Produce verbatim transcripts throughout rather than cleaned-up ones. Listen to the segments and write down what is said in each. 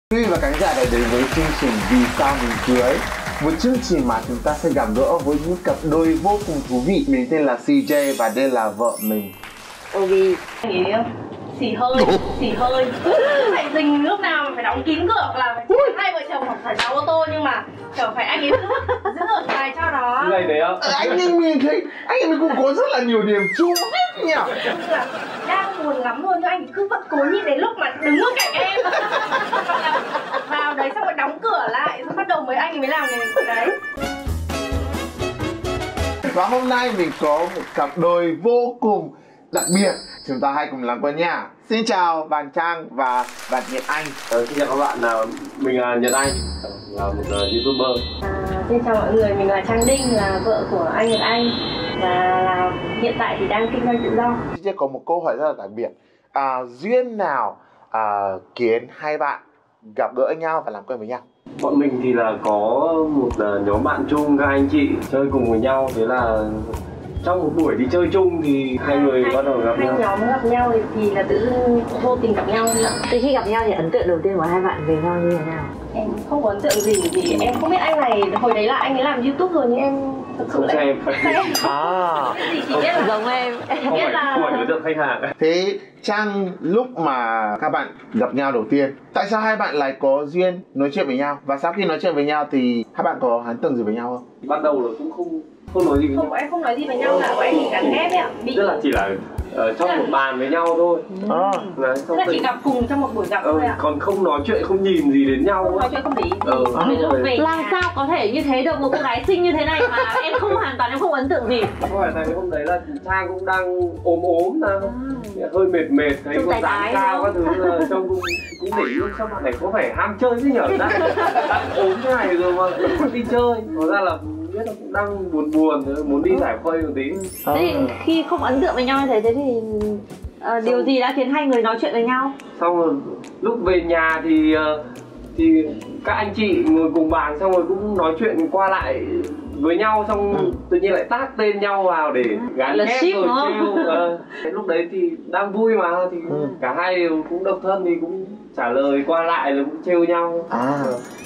Quý vị và khán giả đã đến với chương trình Vì Sao Mình Cưới, một chương trình mà chúng ta sẽ gặp gỡ với những cặp đôi vô cùng thú vị. Mình tên là xê jay và đây là vợ mình. Ovi. Anh ấy xì hơi, xì hơi. Phải dình lúc nào mà phải đóng kín cửa hoặc là phải hai vợ chồng hoặc phải đóng ô tô, nhưng mà kiểu phải anh ấy giữ giữ ở ngoài cho đó. Này đấy không? À, anh ấy mình thấy anh ấy mình cũng có rất là nhiều điểm chung nhỉ. Đang buồn lắm luôn nhưng anh cứ vẫn cố nhìn đến lúc mà đứng ở cạnh em. Vào đấy xong rồi đóng cửa lại, xong bắt đầu mới anh mới làm cái đấy. Và hôm nay mình có một cặp đôi vô cùng đặc biệt, chúng ta hãy cùng làm quen nha. Xin chào bạn Trang và bạn Nhật Anh. Ờ, xin chào các bạn, là mình là Nhật Anh, là một uh, YouTuber. À, xin chào mọi người, mình là Trang Đinh, là vợ của anh Nhật Anh và là hiện tại thì đang kinh doanh tự do. Chị có một câu hỏi rất là đặc biệt. À, duyên nào à, khiến hai bạn gặp gỡ nhau và làm quen với nhau? Bọn mình thì là có một uh, nhóm bạn chung, các anh chị chơi cùng với nhau. Thế là trong một buổi đi chơi chung thì hai người hai, bắt đầu gặp hai nhau. nhóm gặp nhau thì, thì là tự vô tình gặp nhau. Từ khi gặp nhau thì ấn tượng đầu tiên của hai bạn về nhau như thế nào? Em không có ấn tượng gì vì em không biết anh này, hồi đấy là anh ấy làm YouTube rồi nhưng em thực sự Không là xem. không xem. À, Gì chỉ biết là Giống em. Không phải, là- không phải đối tượng khách hàng. thế Trang, lúc mà các bạn gặp nhau đầu tiên, tại sao hai bạn lại có duyên nói chuyện với nhau? Và sau khi nói chuyện với nhau thì hai bạn có ấn tượng gì với nhau không? Bắt đầu là cũng không không nói gì với không, nhau. bọn em không nói gì với nhau cả, bọn em chỉ gắn ghép ấy ạ. Bị Tức là chỉ là uh, trong một bàn với nhau thôi. À, Đấy, tức xong là rồi- chỉ gặp cùng trong một buổi gặp ờ, thôi ạ. còn không nói chuyện, không nhìn gì đến nhau. Không nói ấy. chuyện, không để ý gì. Ờ, Đến lúc rồi. về Làm nhà- sao có thể như thế được, một cô gái xinh như thế này mà em không hoàn toàn em không ấn tượng gì. Không phải tại hôm đấy là Trang cũng đang ốm ốm là hơi mệt mệt, thấy Trông có tái dáng tái cao đúng các thứ là trông cũng cũng để ý sao bạn này có vẻ ham chơi chứ nhở, đang, đang ốm thế này rồi mà vẫn đi chơi. Hóa ra là biết là cũng đang buồn buồn muốn đi giải khuây một tí. Thế thì khi không ấn tượng với nhau như thế, thế thì ờ, điều gì đã khiến hai người nói chuyện với nhau? Xong rồi lúc về nhà thì ờ, thì các anh chị ngồi cùng bàn, xong rồi cũng nói chuyện qua lại với nhau, xong Ừ. tự nhiên lại tag tên nhau vào để gán Là ghép ship rồi đúng không? trêu. Ờ, thế lúc đấy thì đang vui mà, thì Ừ. cả hai đều cũng độc thân thì cũng trả lời qua lại rồi cũng trêu nhau. à,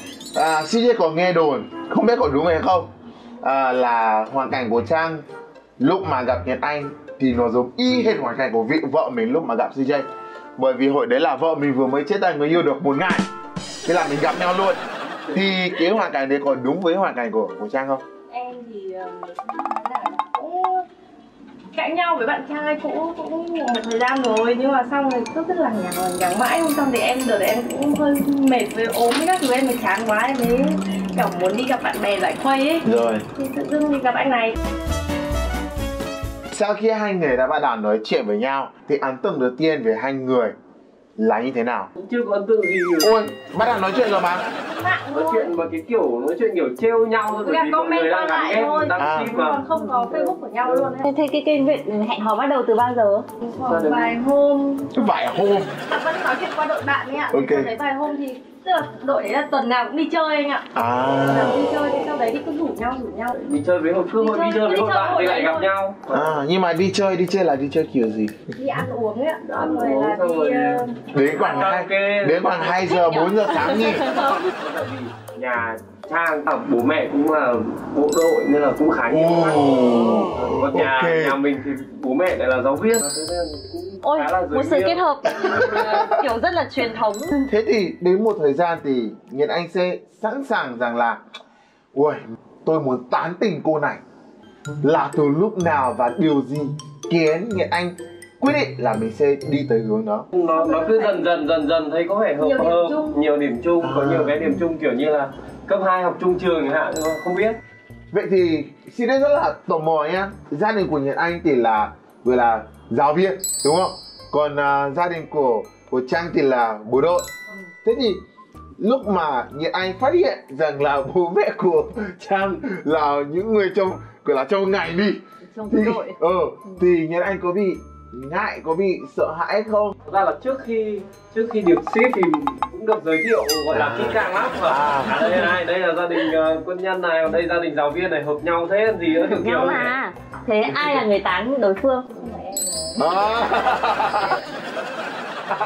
à xê jay có nghe đồn, không biết có đúng hay không, à, là hoàn cảnh của Trang lúc mà gặp Nhật Anh thì nó giống y hệt hoàn cảnh của vị vợ mình lúc mà gặp xê jay. Bởi vì hồi đấy là vợ mình vừa mới chia tay người yêu được một ngày, thế là mình gặp nhau luôn. Thì cái hoàn cảnh đấy có đúng với hoàn cảnh của của Trang không? Em thì ờ, cũng cãi nhau với bạn trai cũng cũng một thời gian rồi, nhưng mà xong rồi cứ rất là nhằng lằng nhằng mãi, xong thì em giờ em cũng hơi mệt với ốm với các thứ, em mới chán quá, em mới kiểu muốn đi gặp bạn bè giải khuây ấy, Rồi, thì tự dưng đi gặp anh này. sau khi hai người đã bắt đầu nói chuyện với nhau thì ấn tượng đầu tiên về hai người là như thế nào? Cũng chưa có ấn tượng gì. Ôi, bắt đầu nói chuyện rồi mà. Mạng Nói luôn. chuyện mà cái kiểu nói chuyện kiểu trêu nhau thôi, Với cả bởi vì mọi comment người qua đang gắn lại ghép, thôi. đang À. ship mà. Còn không có Facebook của nhau luôn ấy. Thế, thế cái kênh việc hẹn hò bắt đầu từ bao giờ? Khoảng vài hôm Vài hôm. vẫn nói chuyện qua đội bạn ấy ạ. Ok. Thì sau đấy vài hôm thì tức là đội đấy là tuần nào cũng đi chơi anh ạ. À, Tuần nào cũng đi chơi thì sau đấy thì cứ rủ nhau rủ nhau. Đi chơi với hội cứ hội Đi đi chơi- chơi với đi hội chơi bạn hội thì lại đấy gặp thôi. nhau. à, nhưng mà đi chơi, đi chơi là đi chơi kiểu gì? Đi ăn uống ấy ạ. Ăn Xong rồi uống, là xong đi rồi- ờ, Đến khoảng hai, Karaoke. đến khoảng hai giờ, bốn giờ sáng nhỉ? Tại vì nhà Trang à, bố mẹ cũng là bộ đội nên là cũng khá nhiều khách. Ồ, Còn nhà ok. nhà mình thì bố mẹ lại là giáo viên. Thế nên cũng Ôi, khá là giới một sự nghiêm. kết hợp kiểu rất là truyền thống. Thế thì đến một thời gian thì Nhật Anh sẽ sẵn sàng rằng là ui, tôi muốn tán tỉnh cô này. Là từ lúc nào và điều gì khiến Nhật Anh quyết định là mình sẽ đi tới hướng đó? nó nó cứ dần dần dần dần thấy có vẻ hợp Nhiều điểm hơn, chung. nhiều điểm chung, có À. nhiều cái điểm chung kiểu như là cấp hai học chung trường chẳng hạn, nhưng mà không biết. Vậy thì xin rất là tò mò nhá. Gia đình của Nhật Anh thì là vừa là giáo viên đúng không? Còn à, gia đình của của Trang thì là bộ đội. Thế thì lúc mà Nhật Anh phát hiện rằng là bố mẹ của Trang là những người trong gọi là trong ngành đi, Trong thì quân đội. ờ thì Nhật Anh có bị ngại, có bị sợ hãi không? Thật ra là trước khi trước khi được ship thì cũng được giới thiệu gọi là kỹ càng lắm mà. À. À, đây này, đây là gia đình uh, quân nhân này, còn đây gia đình giáo viên này, hợp nhau thế làm gì nữa, kiểu kiểu Nhau này. mà. Thế ai là người tán đối phương? À. Thế nhưng không phải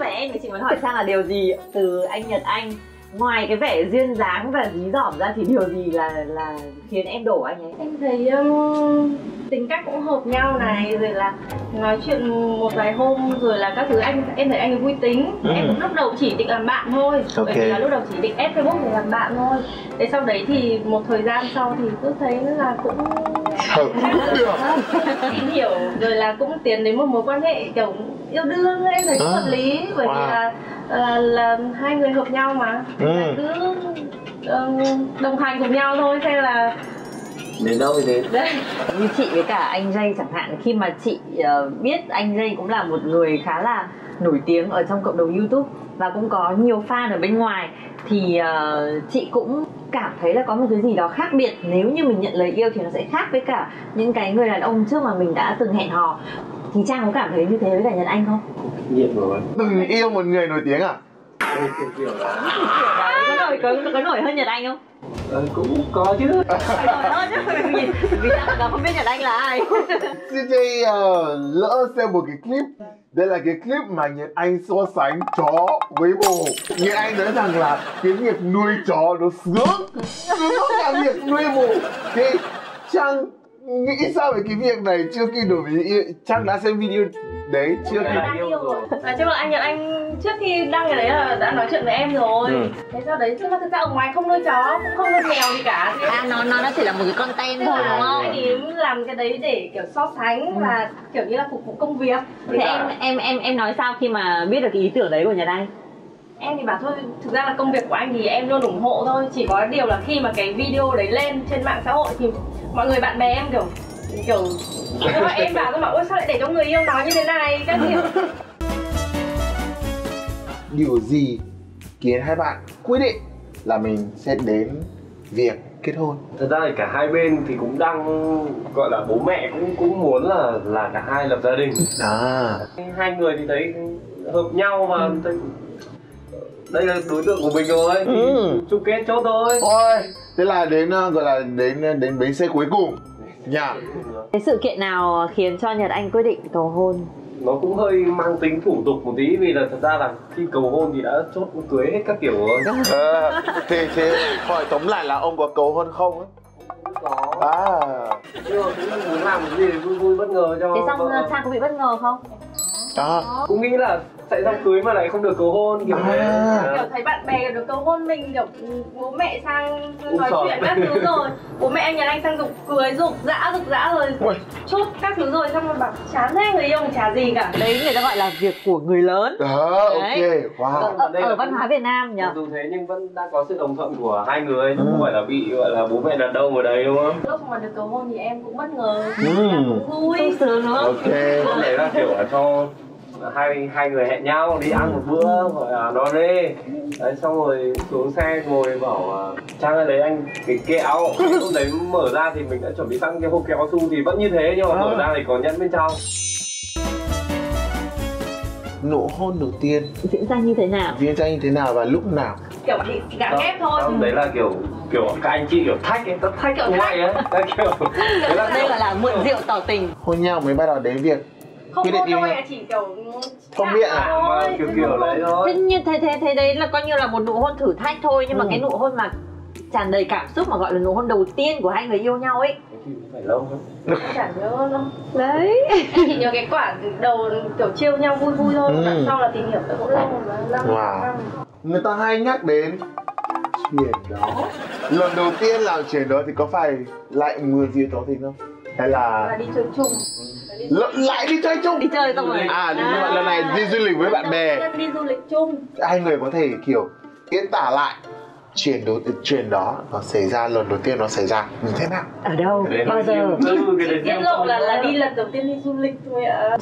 phải em thì chị muốn hỏi sang là điều gì từ anh Nhật Anh, ngoài cái vẻ duyên dáng và dí dỏm ra thì điều gì là là khiến em đổ anh ấy? Em thấy um, tính cách cũng hợp nhau này, rồi là nói chuyện một vài hôm rồi là các thứ, anh em thấy anh ấy vui tính. Ừ. Em cũng lúc đầu chỉ định làm bạn thôi, Ok. bởi vì là lúc đầu chỉ định add Facebook để làm bạn thôi. Thế sau đấy thì một thời gian sau thì cứ thấy là cũng Hợp được. tìm hiểu rồi là cũng tiến đến một mối quan hệ kiểu yêu đương, em thấy cũng À, hợp lý, bởi wow. vì là, là là hai người hợp nhau mà. Ừ. Là cứ uh, đồng hành cùng nhau thôi, xem là Đến đâu thì đến. đấy. Như chị với cả anh Jay chẳng hạn, khi mà chị uh, biết anh Jay cũng là một người khá là nổi tiếng ở trong cộng đồng YouTube và cũng có nhiều fan ở bên ngoài, thì uh, chị cũng cảm thấy là có một cái gì đó khác biệt. Nếu như mình nhận lời yêu thì nó sẽ khác với cả những cái người đàn ông trước mà mình đã từng hẹn hò. Thì Trang có cảm thấy như thế với cả Nhật Anh không? Nhiệt rồi. Từng yêu một người nổi tiếng à? Kiểu kiểu đó. Có nổi, có, có nổi hơn Nhật Anh không? Ờ, cũng có chứ. Phải nổi hơn chứ, vì, vì Trang là không biết Nhật Anh là ai. xê giê uh, lỡ xem một cái clip. Đây là cái clip mà Nhật Anh so sánh chó với bồ. Nhật Anh nói rằng là cái việc nuôi chó nó sướng, sướng hơn cả việc nuôi bồ. Thế Trang nghĩ sao về cái việc này trước khi đổi với yêu? Trang đã xem video đấy chưa? Khi... Đã yêu rồi. Nói chung là anh Nhật Anh trước khi đăng cái đấy là đã nói chuyện với em rồi. Ừ. Thế sau đấy, nhưng mà thực ra ở ngoài không nuôi chó, cũng không nuôi mèo gì cả. Thế À, nó nó nó chỉ là một cái content tức thôi là đúng không? anh ấy làm cái đấy để kiểu so sánh và kiểu như là phục vụ công việc. Thế em em em em nói sao khi mà biết được cái ý tưởng đấy của Nhật Anh? Em thì bảo thôi, thực ra là công việc của anh thì em luôn ủng hộ thôi. Chỉ có điều là khi mà cái video đấy lên trên mạng xã hội thì mọi người bạn bè em kiểu kiểu nhưng mà em bảo tôi bảo ôi sao lại để cho người yêu nói như thế này các kiểu. Điều gì khiến hai bạn quyết định là mình sẽ đến việc kết hôn? Thật ra thì cả hai bên thì cũng đang gọi là bố mẹ cũng cũng muốn là là cả hai lập gia đình. À, Hai người thì thấy hợp nhau mà thấy đây là đối tượng của mình rồi. Ừ. Chung kết chốt thôi. ôi, thế là đến uh, gọi là đến đến bến xe cuối cùng nha. Cái sự kiện nào khiến cho Nhật Anh quyết định cầu hôn? Nó cũng hơi mang tính thủ tục một tí, vì là thật ra là khi cầu hôn thì đã chốt cưới hết các kiểu rồi. Ờ, thế thế hỏi tóm lại là ông có cầu hôn không ấy? Có. À, Nhưng mà cũng muốn làm cái gì vui vui bất ngờ cho Thế xong vợ. Trang có bị bất ngờ không? à, Cũng nghĩ là tại sao cưới mà lại không được cầu hôn kiểu thế. À. Kiểu thấy bạn bè được cầu hôn mình, kiểu bố mẹ sang nói Ui chuyện giời. các thứ rồi, bố mẹ anh Nhật Anh sang dục cưới rục rã rục rã rồi Ui. chốt các thứ rồi, xong rồi bảo chán thế, người yêu mình chả gì cả. Đấy người ta gọi là việc của người lớn. đó, ok, Đấy. wow. Ở, ở, ở văn hóa Việt Nam nhỉ? Dù thế nhưng vẫn đã có sự đồng thuận của hai người, chứ Ừ. không phải là bị gọi là bố mẹ đặt đâu ở đấy đúng không? Lúc mà được cầu hôn thì em cũng bất ngờ, Ừ. em cũng vui. Sung sướng đúng không? Ok. Đấy là kiểu là cho hai hai người hẹn nhau đi ăn một bữa gọi là nó đi. Đấy xong rồi xuống xe ngồi bảo uh, Trang ơi lấy anh cái kẹo. Lúc đấy mở ra thì mình đã chuẩn bị sẵn cái hộp kẹo su thì vẫn như thế, nhưng mà À. mở ra thì có nhẫn bên trong. Nụ hôn đầu tiên Diễn ra như thế nào? diễn ra như thế nào và lúc nào? Kiểu bị gạt ghép thôi. Xong đấy là kiểu kiểu các anh chị kiểu thách ấy, tao thách Kiểu của mày ấy. Đấy, kiểu đấy là Đây gọi là mượn rượu tỏ tình. Hôn nhau mới bắt đầu đến việc Không quyết định hôn yêu đâu, nhau. là chỉ kiểu Không chạm biết à? vào mà thôi, kiểu chứ kiểu không đấy hôn. thôi. Thế như thế thế thế đấy là coi như là một nụ hôn thử thách thôi, nhưng mà Ừ. cái nụ hôn mà tràn đầy cảm xúc mà gọi là nụ hôn đầu tiên của hai người yêu nhau ấy. Thì phải lâu hơn. Chẳng nhớ đâu. Đấy. Em chỉ nhớ cái quả đầu kiểu chiêu nhau vui vui thôi, Ừ. còn sau là tìm hiểu cũng lâu mà năm Wow. năm. Người ta hay nhắc đến chuyện đó. Lần đầu tiên làm chuyện đó thì có phải lại mười diều tỏ tình không? Hay Là là đi chơi chung. L- lại đi chơi chung? Đi chơi xong rồi. À, nhưng mà lần này đi du lịch với bạn bè. Lần đi du lịch chung. Hai người có thể kiểu diễn tả lại chuyện đó, chuyện đó nó xảy ra lần đầu tiên nó xảy ra như thế nào? Ở đâu? Cái đấy Bao hơi giờ? riêng tư, cái đấy Tiết riêng lộ không là là nữa. đi lần đầu tiên đi du lịch thôi ạ.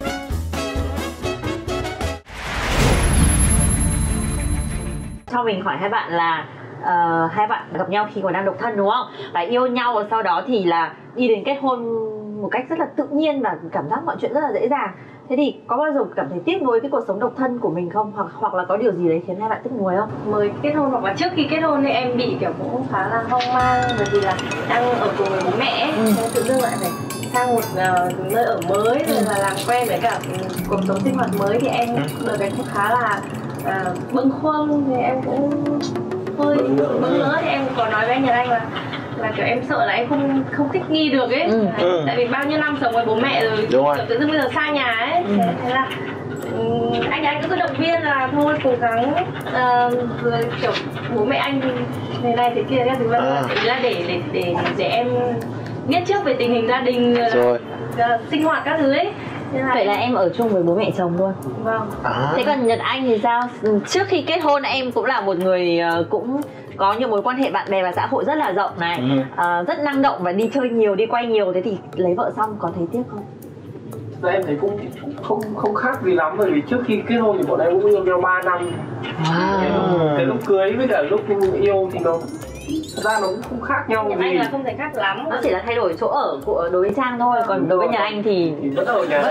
Cho mình hỏi hai bạn là uh, hai bạn gặp nhau khi còn đang độc thân đúng không? Và yêu nhau và sau đó thì là đi đến kết hôn một cách rất là tự nhiên và cảm giác mọi chuyện rất là dễ dàng. Thế thì có bao giờ cảm thấy tiếc nuối cái cuộc sống độc thân của mình không? Hoặc hoặc là có điều gì đấy khiến hai bạn tiếc nuối không? Mới kết hôn hoặc là trước khi kết hôn thì em bị kiểu cũng khá là hoang mang, bởi vì là đang ở cùng với bố mẹ ấy. Ừ. Thế tự dưng lại phải sang một uh, nơi ở mới rồi là làm quen với cả cuộc sống sinh hoạt mới thì em đợt đấy cũng khá là uh, bâng khuâng, thì em cũng hơi bỡ ngỡ, thì em có nói với anh Nhật Anh là là kiểu em sợ là em không không thích nghi được ấy. Ừ. Đấy, tại vì bao nhiêu năm sống với bố mẹ rồi, Đúng rồi. kiểu tự dưng bây giờ xa nhà ấy. Ừ. Thế, thế là um, anh anh cứ động viên là thôi cố gắng, uh, rồi kiểu bố mẹ anh thì thế này thế kia các thứ, vân À. vân, là để để để để em biết trước về tình hình gia đình Rồi. uh, sinh hoạt các thứ ấy. Thế Vậy là em ở chung với bố mẹ chồng luôn. Vâng. À. Thế còn Nhật Anh thì sao? Trước khi kết hôn em cũng là một người ờ, cũng có nhiều mối quan hệ bạn bè và xã hội rất là rộng này, Ừ. ờ, rất năng động và đi chơi nhiều, đi quay nhiều. Thế thì lấy vợ xong có thấy tiếc không? Thực ra em thấy cũng không không khác gì lắm, bởi vì trước khi kết hôn thì bọn em cũng yêu nhau ba năm. Cái lúc, cái lúc cưới với cả lúc yêu thì nó thật ra nó cũng không khác nhau Nhật gì. Anh là không thể khác lắm. Nó chỉ là thay đổi chỗ ở của đối với Trang thôi, còn đối với Nhật Anh thì Thì vẫn ở nhà. vẫn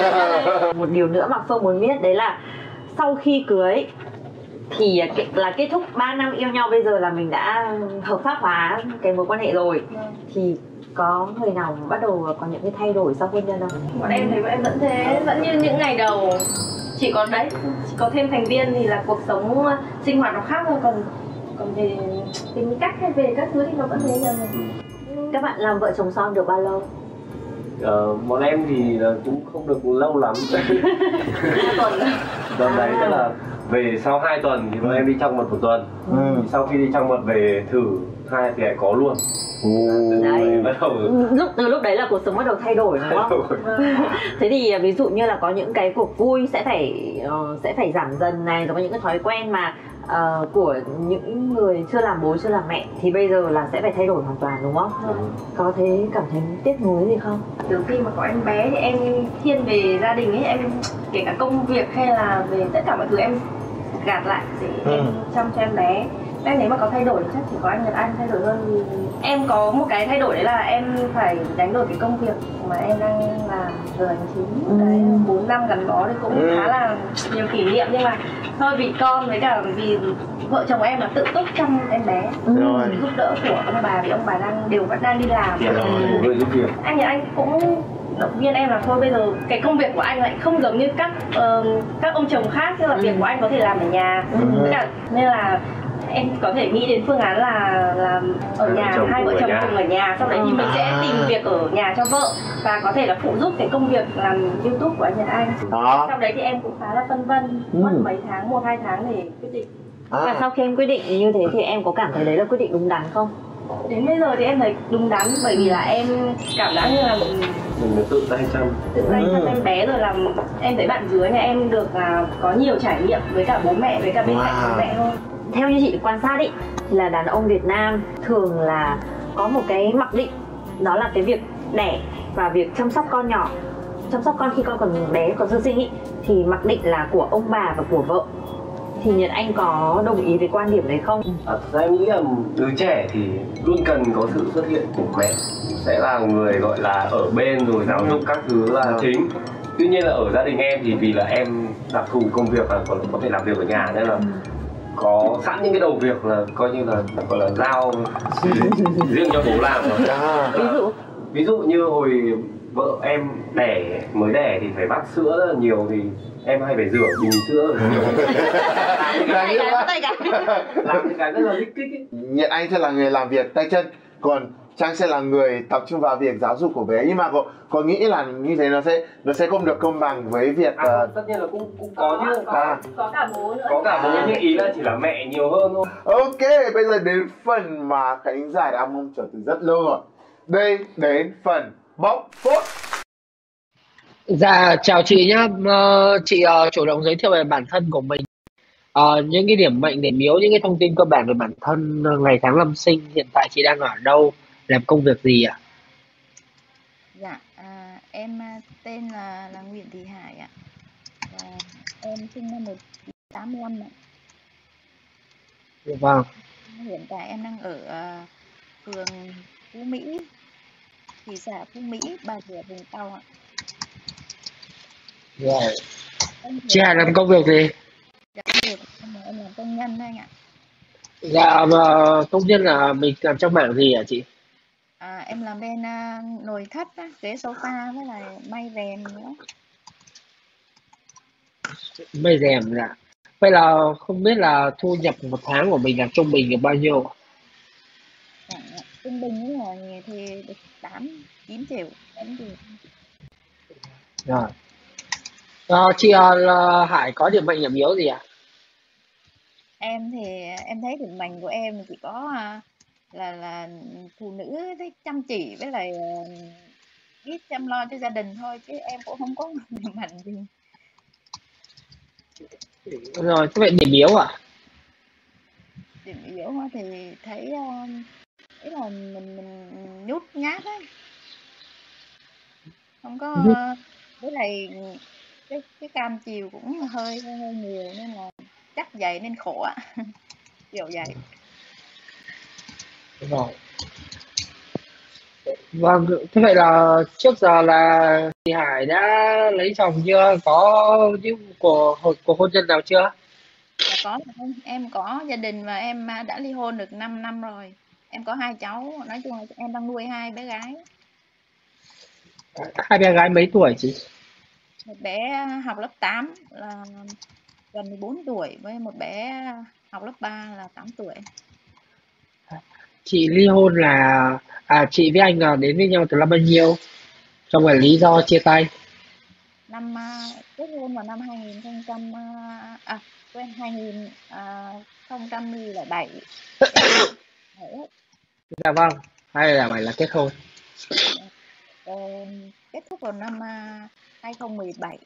là một điều nữa mà Phương muốn biết đấy là sau khi cưới thì cái- là kết thúc ba năm yêu nhau, bây giờ là mình đã hợp pháp hóa cái mối quan hệ rồi, thì có người nào bắt đầu có những cái thay đổi sau hôn nhân không? Bọn em thấy bọn em vẫn thế, vẫn như những ngày đầu, chỉ có đấy, chỉ có thêm thành viên thì là cuộc sống uh, sinh hoạt nó khác thôi, còn còn về tính cách hay về các thứ thì nó vẫn thế rồi. Các bạn làm vợ chồng son được bao lâu? Ờ, bọn em thì là cũng không được lâu lắm. Hai tuần. Đợt đấy tức là về sau hai tuần thì bọn em đi trăng mật một tuần. Ừ. Thì sau khi đi trăng mật về thử hai thì lại có luôn. Đấy. Bắt đầu Lúc từ lúc đấy là cuộc sống bắt đầu thay đổi đúng không? Thế thì ví dụ như là có những cái cuộc vui sẽ phải uh, sẽ phải giảm dần này, rồi có những cái thói quen mà uh, của những người chưa làm bố chưa làm mẹ thì bây giờ là sẽ phải thay đổi hoàn toàn đúng không? Có thế cảm thấy tiếc nuối gì không? Từ khi mà có em bé thì em thiên về gia đình ấy, em kể cả công việc hay là về tất cả mọi thứ em gạt lại để Ừ. em chăm cho em bé. Em nếu mà có thay đổi thì chắc chỉ có anh Nhật Anh thay đổi hơn. Vì em có một cái thay đổi đấy là em phải đánh đổi cái công việc mà em đang làm giờ hành chính, Ừ. cái bốn năm gắn bó thì cũng Ừ. khá là nhiều kỷ niệm, nhưng mà thôi vì con với cả vì vợ chồng em là tự túc chăm em bé, Rồi. giúp đỡ của ông bà vì ông bà đang đều vẫn đang đi làm. tiền của người giúp việc. Anh Nhật Anh cũng động viên em là thôi bây giờ cái công việc của anh lại không giống như các ờ, các ông chồng khác, tức là Ừ. việc của anh có thể làm ở nhà. Ừ. Với cả nên là em có thể nghĩ đến phương án là là ở Hai nhà, vợ chồng hai vợ cùng ở chồng nhà. cùng ở nhà, sau đấy thì mình sẽ À. tìm việc ở nhà cho vợ và có thể là phụ giúp cái công việc làm YouTube của anh Nhật Anh. Đó. Sau đấy thì em cũng khá là phân vân, Ừ. mất mấy tháng, một hai tháng để quyết định. Và À. sau khi em quyết định như thế thì em có cảm thấy đấy là quyết định đúng đắn không? Đến bây giờ thì em thấy đúng đắn, bởi vì là em cảm giác như là mình Mình phải tự tay chăm. tự tay Ừ. chăm em bé, rồi là em thấy bạn dưới nhà em được là có nhiều trải nghiệm với cả bố mẹ, với cả bên cạnh Wow. bố mẹ hơn. Theo như chị quan sát ý, thì là đàn ông Việt Nam thường là có một cái mặc định, đó là cái việc đẻ và việc chăm sóc con nhỏ, chăm sóc con khi con còn bé, còn sơ sinh ý, thì mặc định là của ông bà và của vợ. Thì Nhật Anh có đồng ý với quan điểm đấy không? À, thực ra em nghĩ là đứa trẻ thì luôn cần có sự xuất hiện của mẹ, sẽ là người gọi là ở bên rồi giáo dục các thứ là Ừ. chính. Tuy nhiên là ở gia đình em thì vì là em đặc thù công việc là còn có thể làm việc ở nhà nên là có sẵn những cái đầu việc là coi như là gọi là giao riêng cho bố làm rồi. À. Ví dụ Ví dụ như hồi vợ em đẻ mới đẻ thì phải vắt sữa rất là nhiều, thì em hay phải rửa bình sữa ở nhiều. Là như vậy. tay cái. Làm những cái rất là lích kích ấy. Nhật Anh sẽ là người làm việc tay chân, còn Trang sẽ là người tập trung vào việc giáo dục của bé. Nhưng mà có có nghĩ là như thế nó sẽ nó sẽ không được công bằng với việc À, ờ, tất nhiên là cũng cũng có chứ, có, À. có cả bố nữa. có cả bố, nhưng ý là chỉ là mẹ nhiều hơn thôi. ok, bây giờ đến phần mà khán giả đã mong chờ từ rất lâu rồi. Đây đến phần bóc phốt. Dạ, chào chị nhá. Ờ, chị ờ, chủ động giới thiệu về bản thân của mình. Ờ, những cái điểm mạnh, điểm yếu, những cái thông tin cơ bản về bản thân, ờ, ngày tháng năm sinh, hiện tại chị đang ở đâu, làm công việc gì ạ? Dạ, à, em à, tên là là Nguyễn Thị Hải ạ. Và em sinh năm một nghìn chín trăm tám mươi lăm ạ. Vâng, Hiện tại em đang ở à, phường Phú Mỹ, thị xã Phú Mỹ, Bà Rịa, Vũng Tàu ạ. rồi. Em Chị hiện Hải làm công việc gì? dạ, việc em là em làm công nhân đấy anh ạ. Dạ, ờ, công nhân là mình làm trong mảng gì hả chị? À, em làm bên à, nội thất á, ghế sofa với lại may rèm nữa. Mây rèm dạ. Vậy là không biết là thu nhập một tháng của mình là trung bình là bao nhiêu ạ? Dạ, trung bình với là thì được tám chín triệu, chín triệu. Rồi. Ờ, chị ờ, là Hải có điểm mạnh điểm yếu gì ạ? Em thì em thấy điểm mạnh của em chỉ có à, là là phụ nữ thích chăm chỉ với lại à, biết chăm lo cho gia đình thôi, chứ em cũng không có điểm mạnh gì. Rồi, thế vậy điểm yếu ạ? Điểm yếu á thì thấy à, ý là mình mình nhút nhát á, không có với lại cái cái cam chiều cũng hơi hơi, hơi nhiều nên là chắc vậy nên khổ ạ, kiểu vậy. Rồi. Vâng, thế vậy là trước giờ là chị Hải đã lấy chồng chưa? Có những cuộc cuộc hôn nhân nào chưa? Dạ có rồi, em có gia đình và em à, đã ly hôn được 5 năm rồi. Em có hai cháu, nói chung là em đang nuôi hai bé gái. Hai bé gái mấy tuổi chị? Một bé học lớp tám là gần mười bốn tuổi với một bé học lớp ba là tám tuổi. Chị ly hôn là à chị với anh là đến với nhau từ năm bao nhiêu? Xong rồi lý do chia tay. Năm à, kết hôn vào năm hai nghìn không trăm à, à quên hai nghìn không trăm lẻ bảy. Kết hôn ở Dạ vâng. Hay là phải là kết hôn. ờ, kết thúc vào năm à, hai không một bảy.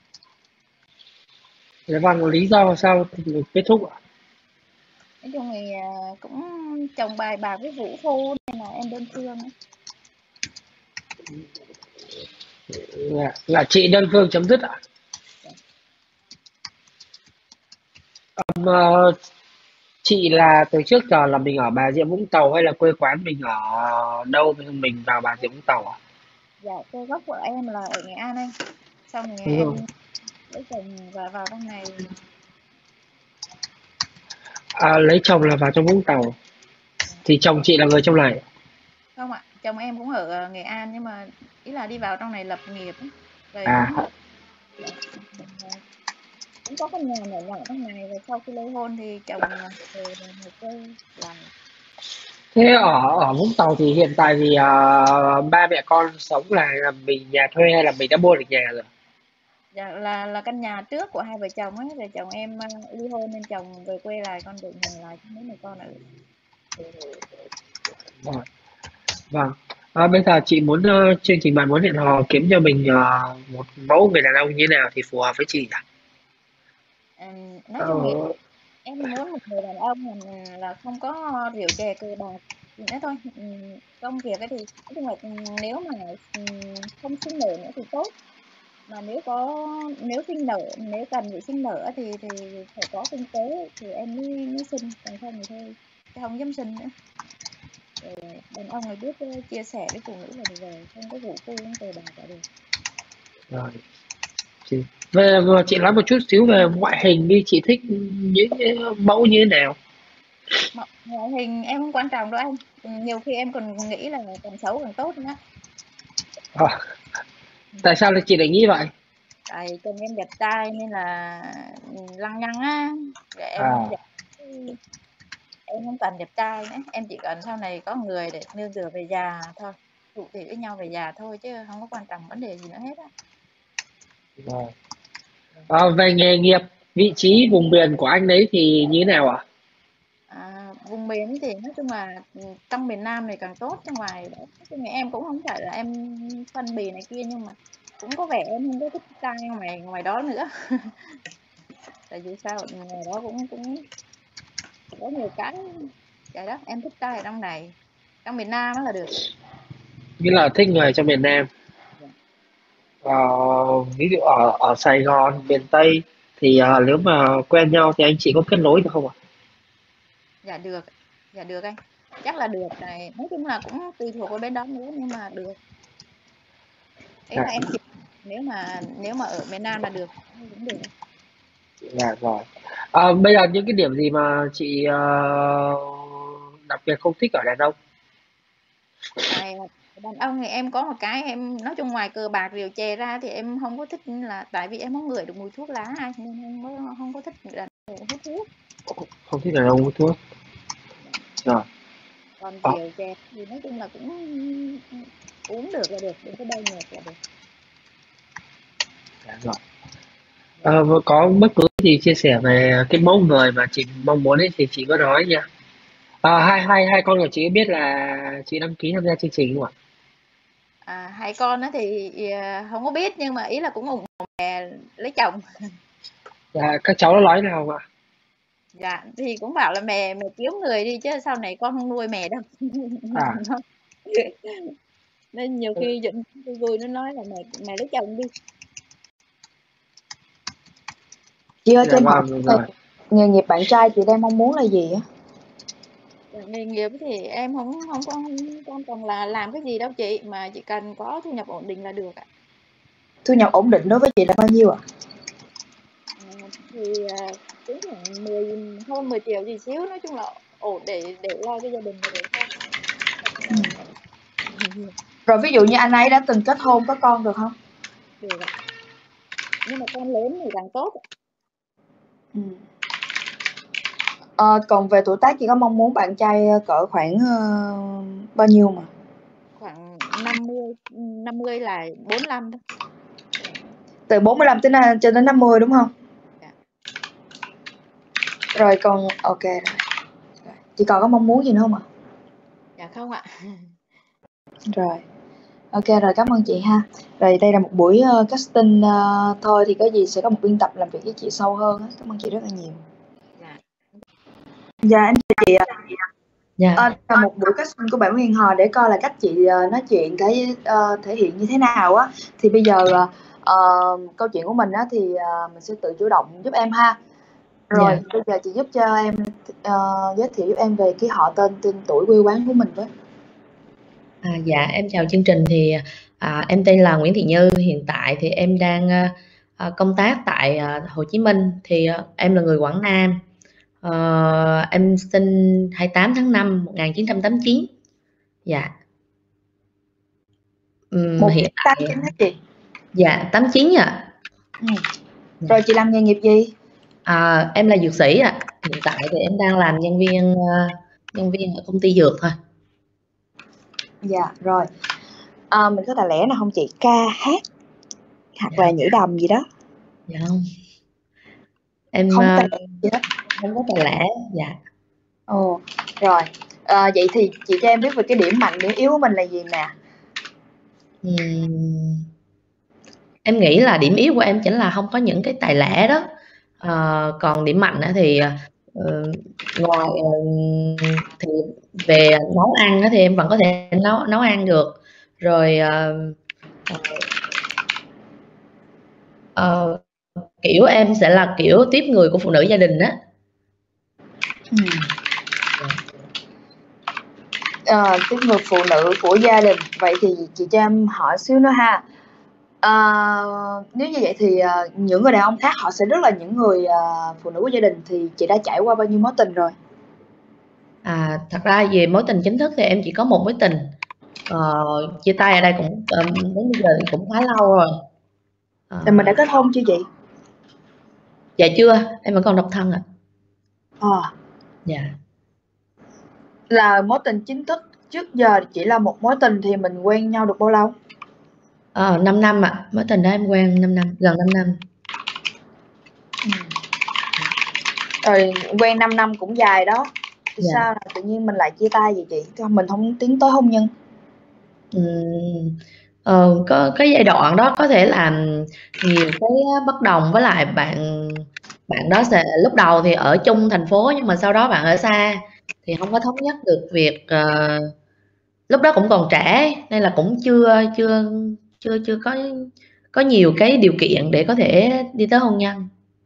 Dạ vâng, lý do sao thì kết thúc ạ? Nói chung thì à, cũng chồng bài bạc với vũ phu nên là em đơn phương. Là, là chị đơn phương chấm dứt ạ? Mà chị là từ trước giờ là mình ở Bà Rịa Vũng Tàu hay là quê quán mình ở đâu mình vào Bà Rịa Vũng Tàu à? Dạ, quê gốc của em là ở Nghệ An anh. Xong rồi Đúng em không? lấy chồng và vào trong này. À, lấy chồng là vào trong Vũng Tàu. Thì chồng chị là người trong này. Không ạ, chồng em cũng ở ờ, Nghệ An nhưng mà ý là đi vào trong này lập nghiệp ấy. Rồi cũng À, dạ, cũng có căn nhà nhỏ nhỏ trong này, rồi sau khi ly hôn thì chồng về một quê làm. thế ở ở Vũng Tàu thì hiện tại thì à, ba mẹ con sống là, là mình nhà thuê hay là mình đã mua được nhà rồi? Dạ, là là căn nhà trước của hai vợ chồng ấy, rồi chồng em ờ, ly hôn nên chồng về quê lại, con được nhà lại cho mấy mẹ con ở. Rồi, vâng. À, bây giờ chị muốn ờ, chương trình bạn muốn hẹn hò kiếm cho mình ờ, một mẫu người đàn ông như thế nào thì phù hợp với chị ạ? Ừm, nói chung thì Ờ, em muốn một người đàn ông là, là không có rượu chè cờ bạc gì nữa thôi. Ừm, công việc ấy thì nói chung là ừm, nếu mà ừm, không sinh nở nữa thì tốt, mà nếu có nếu sinh nở nếu cần bị sinh nở thì thì phải có kinh tế thì em mới mới sinh, còn không thì thôi, chứ không dám sinh nữa. Rồi đàn ông này biết ờ, chia sẻ với phụ nữ là được rồi, không có vũ phu không cờ bạc là được. rồi. Chị. Về vừa chị nói một chút xíu về ngoại hình đi, chị thích những cái mẫu như thế nào? Mà ngoại hình em không quan trọng đâu anh. Ừm, nhiều khi em còn nghĩ là càng xấu càng tốt nữa. Ờ, tại sao lại chị lại nghĩ vậy? Tại chồng em đẹp trai nên là lăng nhăng á, rồi em À, đẹp, em không cần đẹp trai nữa, em chỉ cần sau này có người để nương tựa về già thôi, phụ thì với nhau về già thôi chứ không có quan trọng vấn đề gì nữa hết á. rồi. Ờ, về nghề nghiệp, vị trí vùng miền của anh đấy thì như thế nào ạ? À, vùng miền thì nói chung là ừ, trong miền Nam này càng tốt, trong ngoài đó nói chung là em cũng không phải là em phân bì này kia, nhưng mà cũng có vẻ em không có thích trai ngoài ngoài đó nữa. Tại vì sao ngoài đó cũng cũng có nhiều cái vậy đó, em thích trai ở trong này, trong miền Nam đó là được. Như là thích người trong miền Nam. Ờ, ví dụ ở ở Sài Gòn, miền Tây thì ờ, nếu mà quen nhau thì anh chị có kết nối được không ạ? Dạ được, dạ được anh, chắc là được này, nói chung là cũng tùy thuộc vào bên đó nữa nhưng mà được, ý Dạ, là em chịu, nếu mà nếu mà ở miền Nam là được cũng được. dạ rồi. Ờ, bây giờ những cái điểm gì mà chị ờ, đặc biệt không thích ở đàn ông? À, ngoài đàn ông thì em có một cái em nói chung ngoài cờ bạc rượu chè ra thì em không có thích, là tại vì em không ngửi được mùi thuốc lá ai nên không có không có thích đàn ông hút thuốc. Không thích đàn ông hút thuốc. Rồi. Còn Ờ. rượu chè thì nói chung là cũng uống được là được, đừng có bay ngược là được. Dạ rồi. Ờ, có bất cứ gì chia sẻ về cái mẫu người mà chị mong muốn ấy thì chị có nói nha. À, hai hai hai con của chị biết là chị đăng ký tham gia chương trình không ạ? À, hai con á thì à, không có biết, nhưng mà ý là cũng ủng hộ mẹ lấy chồng. Dạ, các cháu nó nói nào ạ? Dạ thì cũng bảo là mẹ mẹ kiếm người đi chứ sau này con không nuôi mẹ đâu. À, Nên nhiều khi giận vui vui nó nói là mẹ mẹ lấy chồng đi. Chị ơi, cho dạ em hỏi vâng về rồi. nghề nghiệp bạn trai chị đang mong muốn là gì á? Dạ, nghề nghiệp thì em không không có không quan trọng là làm cái gì đâu chị, mà chỉ cần có thu nhập ổn định là được ạ. Thu nhập ổn định đối với chị là bao nhiêu ạ? À, thì à, cũng khoảng mười hơn mười triệu gì xíu, nói chung là ổn để để lo cho gia đình là được thôi. Ừ. Rồi ví dụ như anh ấy đã từng kết hôn có con được không? Được ạ. Nhưng mà con lớn thì càng tốt ạ. Ừ. Ờ, còn về tuổi tác chị có mong muốn bạn trai cỡ khoảng ờ, bao nhiêu mà? Khoảng năm mươi năm mươi là bốn mươi lăm thôi. Từ bốn mươi lăm tới na- cho đến năm mươi đúng không? Dạ. Rồi còn ok rồi. Rồi. Chị còn có mong muốn gì nữa không ạ? Dạ không ạ. Rồi. Ok rồi, cảm ơn chị ha. Rồi đây là một buổi uh, casting uh, thôi, thì có gì sẽ có một biên tập làm việc với chị sâu hơn á. Cảm ơn chị rất là nhiều. Dạ. Dạ em chào chị ạ. Dạ. À, là một buổi casting của bạn Huyền Hò để coi là cách chị uh, nói chuyện cái uh, thể hiện như thế nào á. Thì bây giờ uh, uh, câu chuyện của mình á thì uh, mình sẽ tự chủ động giúp em ha. Rồi Dạ. bây giờ chị giúp cho em uh, giới thiệu giúp em về cái họ tên tên tuổi quê quán của mình với. À, dạ em chào chương trình, thì à, em tên là Nguyễn Thị Như, hiện tại thì em đang à, công tác tại à, Hồ Chí Minh, thì à, em là người Quảng Nam. Ờ, em sinh hai mươi tám tháng năm một nghìn chín trăm tám mươi chín. Dạ. Ừm, Một hiện tám tại chín hả chị? dạ tám mươi chín ạ. Ừ. Rồi chị làm nghề nghiệp gì? À, em là dược sĩ ạ. Hiện tại thì em đang làm nhân viên à, nhân viên ở công ty dược thôi. Dạ rồi. À, mình có tài lẻ nào không chị? Ca hát hoặc Dạ. là nhảy đầm gì đó? Dạ không. Em Không à, tài lẻ gì hết. không có tài lẻ. Dạ. Ồ, rồi. À, vậy thì chị cho em biết về cái điểm mạnh, điểm yếu của mình là gì nè? Ừm, em nghĩ là điểm yếu của em chính là không có những cái tài lẻ đó. Ờ, còn điểm mạnh á thì ờ, ngoài ờ, thì về nấu ăn á thì em vẫn có thể nấu nấu ăn được. Rồi ờ, ờ, ờ, kiểu em sẽ là kiểu tiếp người của phụ nữ gia đình á. Ừ. À, tiếp người phụ nữ của gia đình. Vậy thì chị cho em hỏi xíu nữa ha. À, nếu như vậy thì à, những người đàn ông khác họ sẽ rất là những người à, phụ nữ của gia đình, thì chị đã trải qua bao nhiêu mối tình rồi? À, thật ra về mối tình chính thức thì em chỉ có một mối tình. Ờ, chia tay ở đây cũng ờ, đến bây giờ thì cũng khá lâu rồi. Ờ, Thì mình đã kết hôn chưa chị? dạ chưa, em vẫn còn độc thân ạ. À, Dạ. là mối tình chính thức trước giờ chỉ là một mối tình, thì mình quen nhau được bao lâu? Ờ, năm năm ạ. Mối tình đó em quen năm năm, gần năm năm. Ừ. Rồi quen năm năm cũng dài đó. Thì Dạ. sao là tự nhiên mình lại chia tay vậy chị? Sao mình không tiến tới hôn nhân? Ừm, ờ, có cái giai đoạn đó có thể là nhiều cái bất đồng, với lại bạn bạn đó sẽ lúc đầu thì ở chung thành phố nhưng mà sau đó bạn ở xa thì không có thống nhất được việc ờ, lúc đó cũng còn trẻ nên là cũng chưa chưa chưa chưa có có nhiều cái điều kiện để có thể đi tới hôn nhân.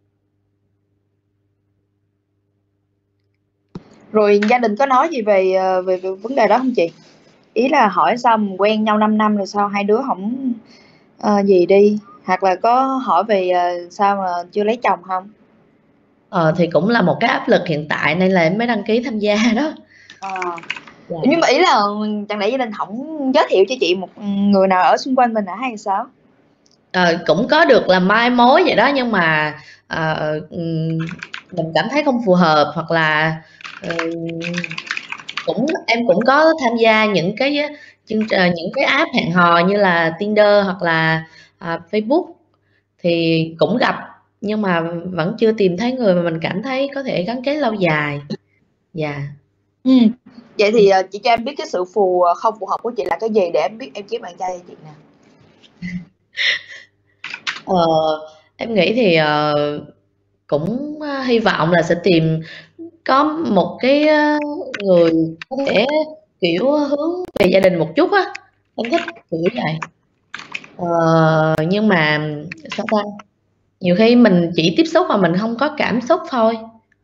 Rồi gia đình có nói gì về ờ, về, về vấn đề đó không chị? Ý là hỏi sao mình quen nhau năm năm rồi sao hai đứa không ờ, gì đi, hoặc là có hỏi về ờ, sao mà chưa lấy chồng không? Ờ, thì cũng là một cái áp lực hiện tại nên là em mới đăng ký tham gia đó. Ờ, Dạ. Nhưng mà ý là chẳng lẽ gia đình không giới thiệu cho chị một người nào ở xung quanh mình hả hay sao? Ờ, cũng có được là mai mối vậy đó, nhưng mà ờ, ừm, mình cảm thấy không phù hợp, hoặc là ừm, cũng em cũng có tham gia những cái chương ờ, những cái app hẹn hò như là Tinder hoặc là à, Facebook, thì cũng gặp nhưng mà vẫn chưa tìm thấy người mà mình cảm thấy có thể gắn kết lâu dài. Dạ. Ừ. Vậy thì ờ, chị cho em biết cái sự phù không phù hợp của chị là cái gì để em biết em kiếm bạn trai cho chị nè. Ờ, em nghĩ thì ờ, cũng ờ, hy vọng là sẽ tìm có một cái ờ, người có thể kiểu hướng về gia đình một chút á, em thích kiểu vậy. Ờ, nhưng mà sao ta, nhiều khi mình chỉ tiếp xúc mà mình không có cảm xúc thôi.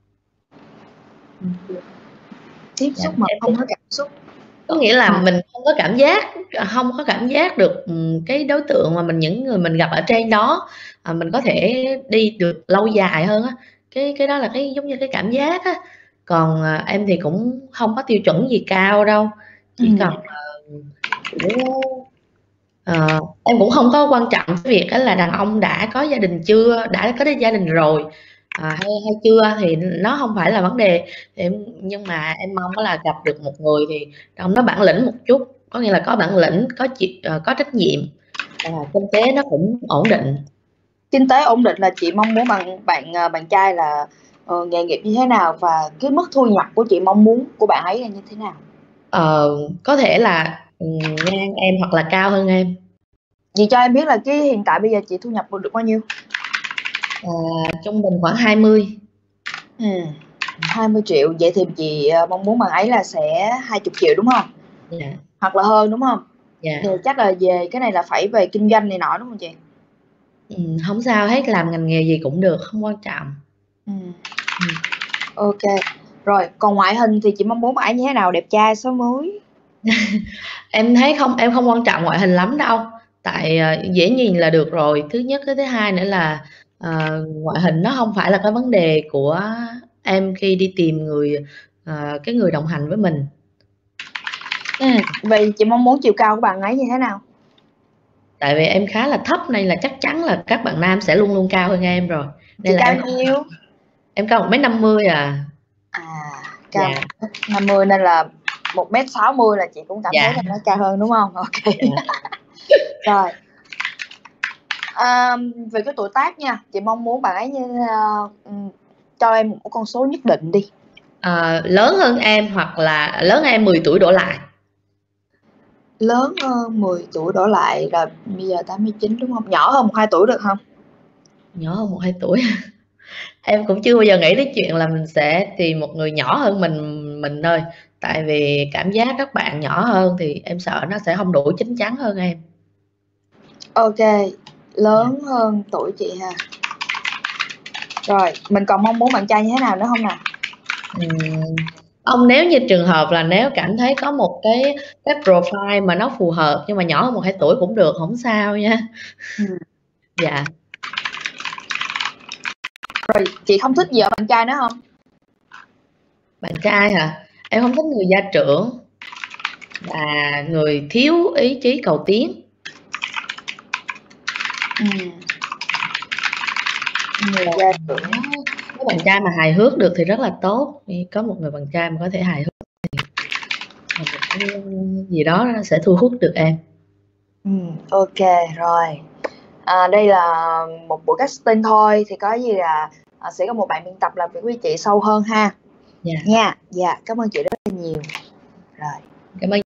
Tiếp Dạ, xúc mà em không có cảm xúc. có nghĩa là Ờ. mình không có cảm giác không có cảm giác được ừm, cái đối tượng mà mình những người mình gặp ở trên đó à, mình có thể đi được lâu dài hơn á, cái cái đó là cái giống như cái cảm giác á. Còn à, em thì cũng không có tiêu chuẩn gì cao đâu, Ừ. chỉ cần ờ, kiểu ờ, em cũng không có quan trọng cái việc đó là đàn ông đã có gia đình chưa, đã có gia đình rồi à, hay hay chưa, thì nó không phải là vấn đề. Thì em nhưng mà em mong là gặp được một người thì trong nó bản lĩnh một chút, có nghĩa là có bản lĩnh, có chịu ờ, có trách nhiệm, và kinh tế nó cũng ổn định. Kinh tế ổn định là chị mong muốn bạn bạn ờ, bạn trai là ờ, nghề nghiệp như thế nào và cái mức thu nhập của chị mong muốn của bạn ấy là như thế nào? Ờ, có thể là ừ, ngang em hoặc là cao hơn em. Chị cho em biết là cái hiện tại bây giờ chị thu nhập được bao nhiêu? À, trung bình khoảng hai mươi. Ừ. hai mươi triệu. Vậy thì chị ờ, mong muốn bạn ấy là sẽ hai mươi triệu đúng không? Dạ. Hoặc là hơn đúng không? Dạ. Thì chắc là về cái này là phải về kinh doanh này nọ đúng không chị? Ừ, không sao hết, làm ngành nghề gì cũng được, không quan trọng. Ừ. Ừ. Ok. Rồi, còn ngoại hình thì chị mong muốn bạn ấy như thế nào? Đẹp trai, xấu múi? Em thấy không, em không quan trọng ngoại hình lắm đâu, tại ờ, dễ nhìn là được rồi. Thứ nhất, cái thứ hai nữa là ờ, ngoại hình nó không phải là cái vấn đề của em khi đi tìm người ờ, cái người đồng hành với mình. Ừ. Vậy chị mong muốn chiều cao của bạn ấy như thế nào? Tại vì em khá là thấp nên là chắc chắn là các bạn nam sẽ luôn luôn cao hơn em rồi, Chị nên là cao em bao nhiêu? em cao một mét năm mươi à. À, cao Dạ. một mét năm mươi nên là một mét sáu mươi là chị cũng cảm thấy Dạ. là nó cao hơn đúng không? Ok. Dạ. Rồi. À, về cái tuổi tác nha, chị mong muốn bạn ấy như uh, cho em một con số nhất định đi. Ờ, lớn hơn em hoặc là lớn hơn em mười tuổi đổ lại. Lớn hơn mười tuổi đổ lại là bây giờ tám mươi chín đúng không? Nhỏ hơn một hai tuổi được không? Nhỏ hơn một hai tuổi. Em cũng chưa bao giờ nghĩ đến chuyện là mình sẽ tìm một người nhỏ hơn mình mình thôi, tại vì cảm giác các bạn nhỏ hơn thì em sợ nó sẽ không đủ chín chắn hơn em. Ok, lớn hơn tuổi chị ha. Rồi, mình còn mong muốn bạn trai như thế nào nữa không nào? Ừm, ông nếu như trường hợp là nếu cảm thấy có một cái cái profile mà nó phù hợp nhưng mà nhỏ hơn một hai tuổi cũng được, không sao nha. Ừ. Dạ. Rồi, chị không thích gì ở bạn trai nữa không? Bạn trai hả? Em không thích người gia trưởng và người thiếu ý chí cầu tiến. Ừ. Người gia trưởng. Có bạn trai mà hài hước được thì rất là tốt. Có một người bạn trai mà có thể hài hước thì là một cái gì đó nó sẽ thu hút được em. Ừ, ok rồi. À, đây là một buổi casting thôi thì có gì là à, sẽ có một bạn biên tập làm việc với chị sâu hơn ha. Dạ. Nha. Dạ, cảm ơn chị rất là nhiều. Rồi. Cảm ơn.